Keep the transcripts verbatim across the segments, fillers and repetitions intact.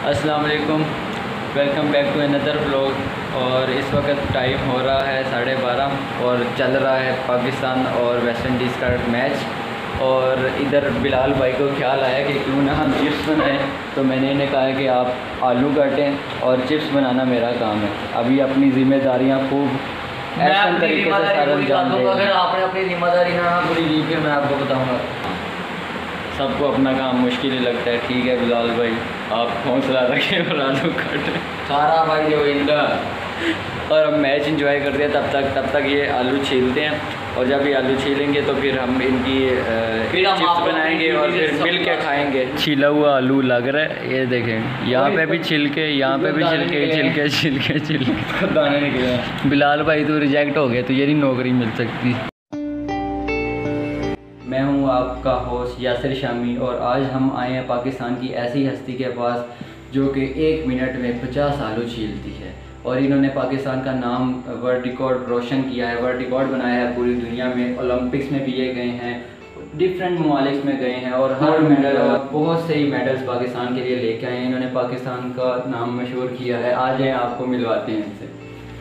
अस्सलाम वालेकुम, welcome back to another vlog. और इस वक्त टाइम हो रहा है साढ़े बारह और चल रहा है पाकिस्तान और वेस्ट इंडीज़ का मैच। और इधर बिलाल भाई को ख्याल आया कि क्यों ना हम चिप्स बनाएं, तो मैंने इन्हें कहा कि आप आलू काटें और चिप्स बनाना मेरा काम है। अभी अपनी ज़िम्मेदारियाँ खूब ऐसे तरीके से सारा अंजाम दें। अगर आपने अपनी जिम्मेदारी ना पूरी की फिर मैं आपको बताऊँगा। सबको अपना काम मुश्किल ही लगता है। ठीक है बिलाल भाई, आप हौसला रखें और आलू काटें। सारा भाई जो इनका और हम मैच इंजॉय करते हैं तब तक तब तक ये आलू छीलते हैं। और जब ये आलू छीलेंगे तो फिर हम इनकी चिप्स बनाएंगे और फिर मिल के खाएँगे। छीला हुआ आलू लग रहा है, ये देखें, यहाँ पे भी छिलके, यहाँ पे भी छिलके छिलके छिलके छिलके दाने निकले। बिलाल भाई तो रिजेक्ट हो गए, तो ये नहीं नौकरी मिल सकती। मैं हूँ आपका होस्ट यासिर शामी और आज हम आए हैं पाकिस्तान की ऐसी हस्ती के पास जो कि एक मिनट में पचास आलू छीलती है। और इन्होंने पाकिस्तान का नाम वर्ल्ड रिकॉर्ड रोशन किया है, वर्ल्ड रिकॉर्ड बनाया है पूरी दुनिया में। ओलंपिक्स में भी ये गए हैं, डिफरेंट ममालिक में गए हैं और हर मेडल, बहुत से ही मेडल्स पाकिस्तान के लिए लेके आए हैं। इन्होंने पाकिस्तान का नाम मशहूर किया है। आज हैं आपको मिलवाते हैं इनसे।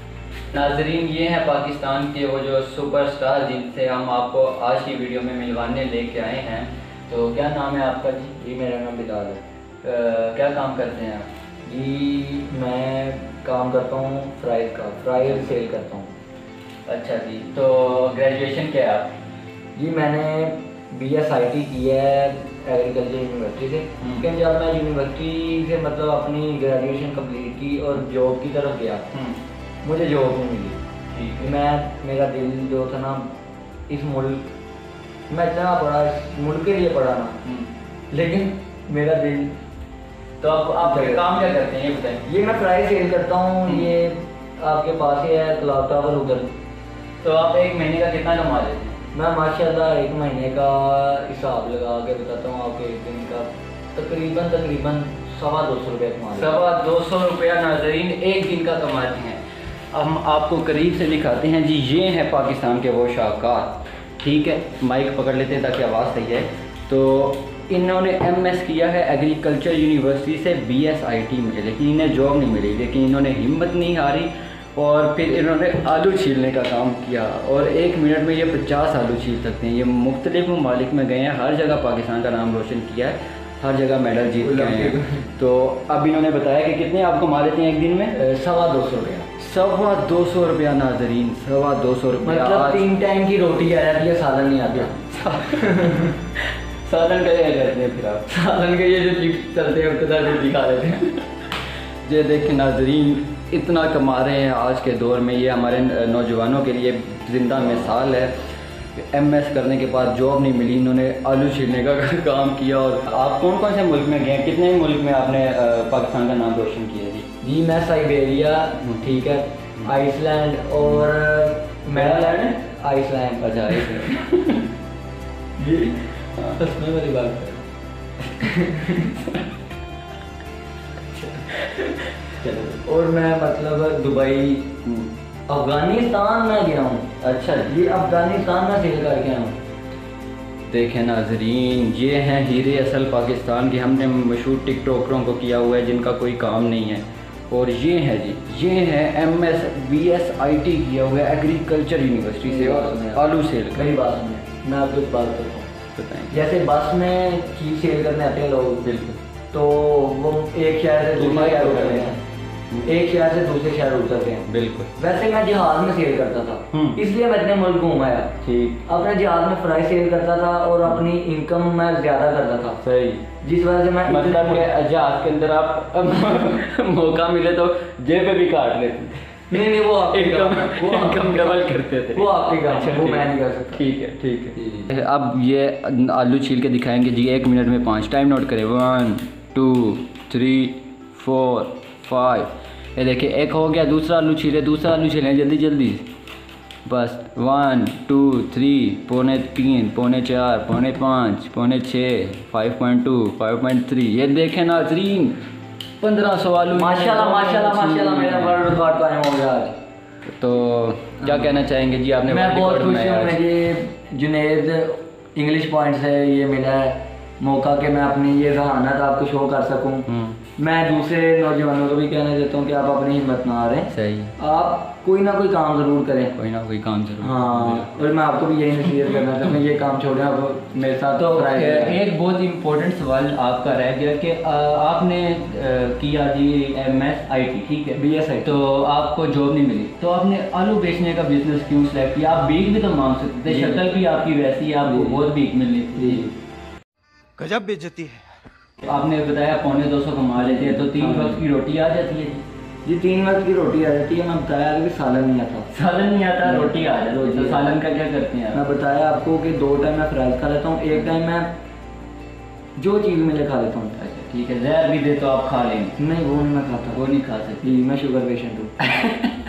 नाजरीन, ये है पाकिस्तान के वो जो सुपरस्टार जिनसे हम आपको आज की वीडियो में मिलवाने लेके आए हैं। तो क्या नाम है आपका जी? जी मेरा नाम बिलाल है। आ, क्या काम करते हैं आप? जी मैं काम करता हूँ फ्राइज का, फ्राइज सेल करता हूँ। अच्छा जी, तो ग्रेजुएशन क्या है आप? जी मैंने बी एस आई टी की है एग्रीकल्चर यूनिवर्सिटी से। लेकिन जब मैं यूनिवर्सिटी से मतलब अपनी ग्रेजुएशन कंप्लीट की और जॉब की तरफ गया, मुझे जॉब नहीं मिली। ठीक है। मैं मेरा दिल जो था ना इस मुल्क, मैं इतना पढ़ा इस मुल्क के लिए पढ़ा ना, लेकिन मेरा दिल। तो आप आप काम क्या करते हैं ये बताएं? ये मैं प्राइस सेल करता हूँ, ये आपके पास ही है क्लाउड टावर उधर। तो आप एक महीने का कितना कमा लेते हैं? मैं माशाल्लाह एक महीने का हिसाब लगा के बताता हूँ आपके, एक दिन का तकरीबन तकरीबन सवा दो सौ रुपये कमा लेते हैं। सवा दो सौ रुपया नाजरीन एक दिन का कमाते हैं। हम आपको करीब से दिखाते हैं जी। ये है पाकिस्तान के वो शाहकार। ठीक है, माइक पकड़ लेते हैं ताकि आवाज़ सही है। तो इन्होंने एम एस किया है एग्रीकल्चर यूनिवर्सिटी से बी एस आई टी में, लेकिन इन्हें जॉब नहीं मिली। लेकिन इन्होंने हिम्मत नहीं हारी और फिर इन्होंने आलू छीलने का काम किया। और एक मिनट में ये पचास आलू छील सकते हैं। ये मुख्तलिफ ममालिक में गए हैं, हर जगह पाकिस्तान का नाम रोशन किया है, हर जगह मेडल जीत के आए हैं। तो अब इन्होंने बताया कि कितने आप कमा लेते हैं एक दिन में? सवा दो सौ रुपया। सवा दो सौ रुपया नाजरीन, सवा दो सौ रुपया। मतलब तीन टाइम की रोटी आ जाती है, सालन नहीं आता। सालन का क्या करते हैं फिर आप? सालन के ये जो चिप्स चलते हैं उसके साथ रोटी खा लेते हैं। ये देखें नाजरीन, इतना कमा रहे हैं आज के दौर में। ये हमारे नौजवानों के लिए ज़िंदा मिसाल है। एम एस करने के बाद जॉब नहीं मिली, इन्होंने आलू छीलने का काम किया। और आप कौन कौन से मुल्क में गए, कितने मुल्क में आपने पाकिस्तान का नाम रोशन किया जी? जी मैं साइबेरिया, ठीक है, आइसलैंड और मेरालैंड, आइसलैंड। अच्छा आइसलैंड जी उसमें वाली बात चलो। और मैं मतलब दुबई, अफगानिस्तान में गया हूँ। अच्छा जी अफगानिस्तान में सेल करके आया हूँ। देखें नाजरीन, ये हैं हीरे असल पाकिस्तान के। हमने मशहूर टिकटॉकरों को किया हुआ है जिनका कोई काम नहीं है। और ये है जी, ये है M S B S I T किया हुआ है एग्रीकल्चर यूनिवर्सिटी से आलू सेल। मेरी बात सुनिए, मैं आपको एक बात करता हूँ। बताएं। जैसे बस में चीज़ सेल करने आते हैं लोग, बिल्कुल, तो वो एक शहर से दूसरे शहर उतरते हैं, एक शहर से दूसरे शहर उतरते हैं। बिल्कुल। वैसे मैं जहाज में सेल करता था, इसलिए मैं इतने मुल्क घूमाया। ठीक। अपने जहाज में फ्राई सेल करता था और अपनी इनकम मैं ज़्यादा करता था। सही। जिस वजह से मैं मतलब कि जहाज के अंदर आप मौका मिले तो जेब भी काट लेते। नहीं नहीं वो आपकी इनकम वो इनकम डबल करते थे। वो आपकी काम है, वो ठीक। मैं नहीं कर सकता। ठीक है, ठीक है। अब ये आलू छील के दिखाएंगे जी एक मिनट में पाँच। टाइम नोट करें, one two three four five. ये देखिए एक हो गया, दूसरा आलू छीले, दूसरा आलू छीलें जल्दी जल्दी। बस वन टू थ्री, पौने तीन, पौने चार, पौने पाँच, पौने छः, five point two, five point three. ये देखें नाजरीन, पंद्रह सौ आलू। माशाल्लाह माशाल्लाह माशाल्लाह, मेरा वर्ल्ड रिकॉर्ड कायम हो गया आज। तो क्या कहना चाहेंगे जी आपने? मैं बहुत खुश हूँ, मुझे जुनेद इंग्लिश पॉइंट से ये मिला है मौका कि मैं अपनी ये जहानत आपको शो कर सकूँ। मैं दूसरे नौजवानों को भी कहना चाहता हूँ कि आप अपनी हिम्मत ना हारें। सही, आप कोई ना कोई काम ज़रूर करें, कोई ना कोई काम जरूर। हाँ, और मैं आपको भी यही नसीहत करना चाहता हूँ, ये काम छोड़ें, आप मेरे साथ। तो एक बहुत इम्पोर्टेंट सवाल आपका रह गया कि आपने किया G M S I T, ठीक है, बी एस आई, तो आपको जॉब नहीं मिली, तो आपने आलू बेचने का बिजनेस क्यों सेलेक्ट किया? आप भीख भी तो मांग सकते थे, शक्ल भी आपकी वैसी, आपको बहुत भीख मिली थी। गजब बेइज्जती है। आपने बताया पौने दो सौ कमा लेते हैं, तो तीन वक्त की रोटी आ जाती है जी? तीन वक्त की रोटी आ जाती है। मैं बताया कि सालन नहीं आता। सालन नहीं आता, रोटी आ जाती है, तो सालन का क्या करते हैं? मैं बताया आपको कि दो टाइम मैं फ्राइज खा लेता हूँ, एक टाइम मैं जो चीज़ मिले खा लेता हूँ। अच्छा ठीक है, जहर भी दे तो आप खा लेंगे? नहीं, वो नहीं मैं खाता, वो नहीं खा सकती, मैं शुगर पेशेंट हूँ।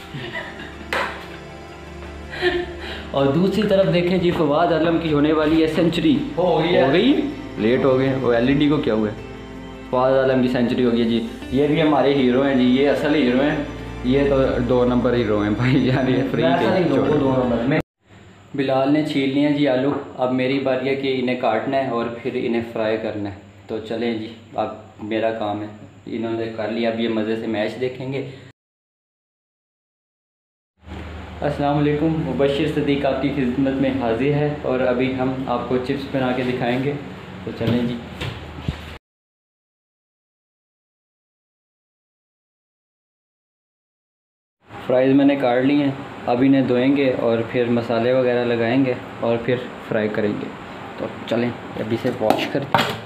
और दूसरी तरफ देखें जी, फवाद आलम की होने वाली है सेंचुरी। हो गई है। हो गई, लेट हो गए, वो एल ई डी को क्या हुआ है? फवाद आलम की सेंचुरी हो गई है जी। ये भी हमारे हीरो हैं जी, ये असल हीरो हैं, ये तो दो नंबर हीरो हैं भाई, यार ये फ्री के। बिलाल ने छील लिए हैं जी आलू, अब मेरी बारी है कि इन्हें काटना है और फिर इन्हें फ्राई करना है। तो चलें जी, अब मेरा काम है, इन्होंने कर लिया, अब ये मज़े से मैच देखेंगे। अस्सलाम वालेकुम, मुबशिर सदीक आपकी खिदमत में हाजिर है और अभी हम आपको चिप्स बना के दिखाएंगे। तो चलें जी। फ्राइज़ मैंने काट ली हैं, अब इन्हें धोएंगे और फिर मसाले वगैरह लगाएंगे और फिर फ्राई करेंगे। तो चलें अभी से वॉश करते हैं।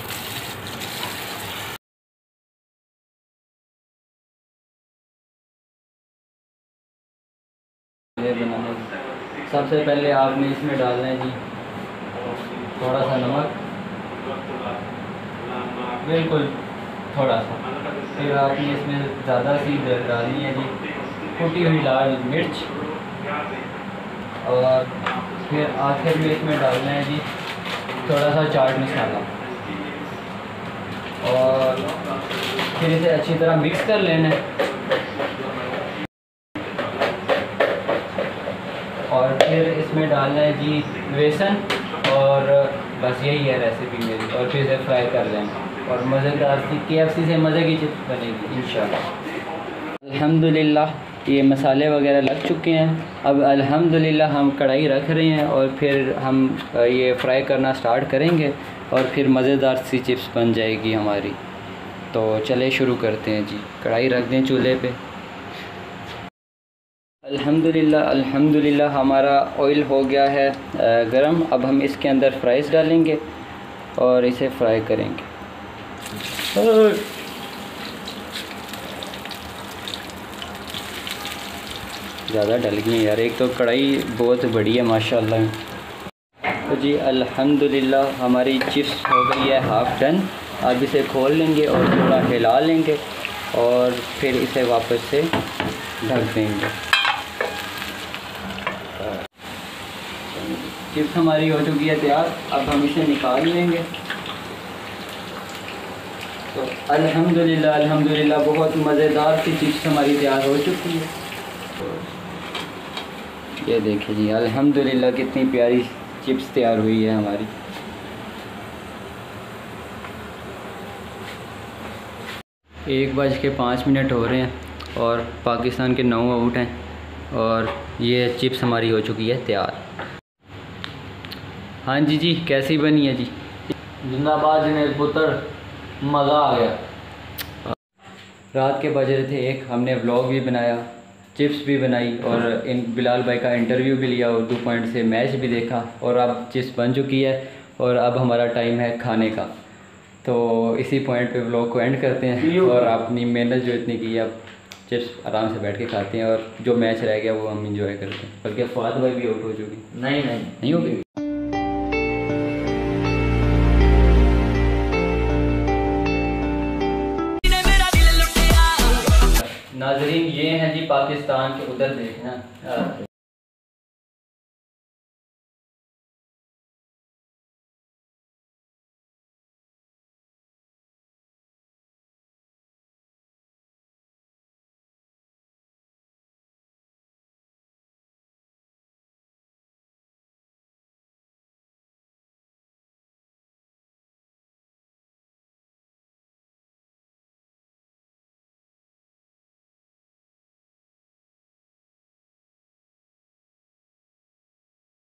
बनाने सबसे पहले आपने इसमें डालना है जी थोड़ा सा नमक, बिल्कुल थोड़ा सा। फिर आपने इसमें ज़्यादा सी डालनी है जी कुटी हुई लाल मिर्च, और फिर आखिर में इसमें डालना है जी थोड़ा सा चाट मसाला, और फिर इसे अच्छी तरह मिक्स कर लेना है। और फिर इसमें डालना है जी बेसन, और बस यही है रेसिपी मेरी। और फिर इसे फ्राई कर लेंगे और मज़ेदार सी के एफ सी से मज़े की चिप्स बनेगी इंशाल्लाह। अल्हम्दुलिल्लाह ये मसाले वगैरह लग चुके हैं। अब अल्हम्दुलिल्लाह हम कढ़ाई रख रहे हैं और फिर हम ये फ्राई करना स्टार्ट करेंगे और फिर मज़ेदार सी चिप्स बन जाएगी हमारी। तो चले शुरू करते हैं जी। कढ़ाई रख दें चूल्हे पे। अल्हम्दुलिल्लाह अल्हम्दुलिल्लाह हमारा ऑयल हो गया है गरम। अब हम इसके अंदर फ्राइज़ डालेंगे और इसे फ्राई करेंगे। ज़्यादा डल गई यार, एक तो कढ़ाई बहुत बड़ी है माशाल्लाह। तो जी अल्हम्दुलिल्लाह हमारी चिप्स हो गई है हाफ़ डन। अब इसे खोल लेंगे और थोड़ा हिला लेंगे और फिर इसे वापस से ढक देंगे। चिप्स हमारी हो चुकी है तैयार, अब हम इसे निकाल लेंगे। तो अल्हम्दुलिल्लाह अल्हम्दुलिल्लाह बहुत मज़ेदार सी चिप्स हमारी तैयार हो चुकी है। ये देखिए जी अल्हम्दुलिल्लाह कितनी प्यारी चिप्स तैयार हुई है हमारी। एक बज के पाँच मिनट हो रहे हैं और पाकिस्तान के नौ आउट हैं और ये चिप्स हमारी हो चुकी है तैयार। हाँ जी जी कैसी बनी है जी? जिंदाबाद मेरे पुत्र, मज़ा आ गया। रात के बज रहे थे एक, हमने व्लॉग भी बनाया, चिप्स भी बनाई और इन बिलाल भाई का इंटरव्यू भी लिया, उर्दू पॉइंट से मैच भी देखा और अब चिप्स बन चुकी है और अब हमारा टाइम है खाने का। तो इसी पॉइंट पे व्लॉग को एंड करते हैं और अपनी मेहनत जो इतनी की है अब चिप्स आराम से बैठ के खाते हैं और जो मैच रह गया वो हम इंजॉय करते हैं। बल्कि फवाद भाई भी आउट हो चुकी। नहीं नहीं नहीं हो गई। नाजरीन ये हैं जी पाकिस्तान के, उधर देखना